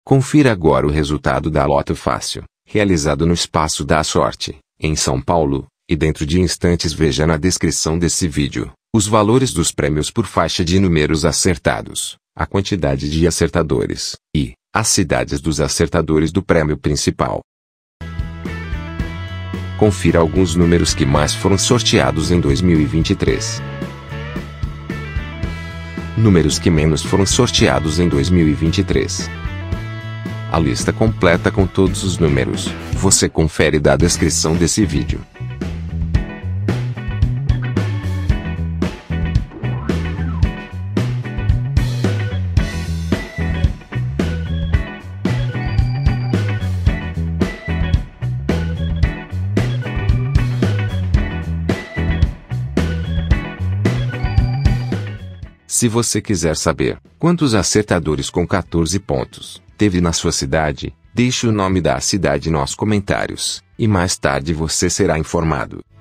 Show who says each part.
Speaker 1: Confira agora o resultado da Loto Fácil, realizado no Espaço da Sorte, em São Paulo, e dentro de instantes veja na descrição desse vídeo, os valores dos prêmios por faixa de números acertados, a quantidade de acertadores, e as cidades dos acertadores do prêmio principal. Confira alguns números que mais foram sorteados em 2023. Números que menos foram sorteados em 2023. A lista completa com todos os números, você confere da descrição desse vídeo. Se você quiser saber quantos acertadores com 14 pontos teve na sua cidade, deixe o nome da cidade nos comentários, e mais tarde você será informado.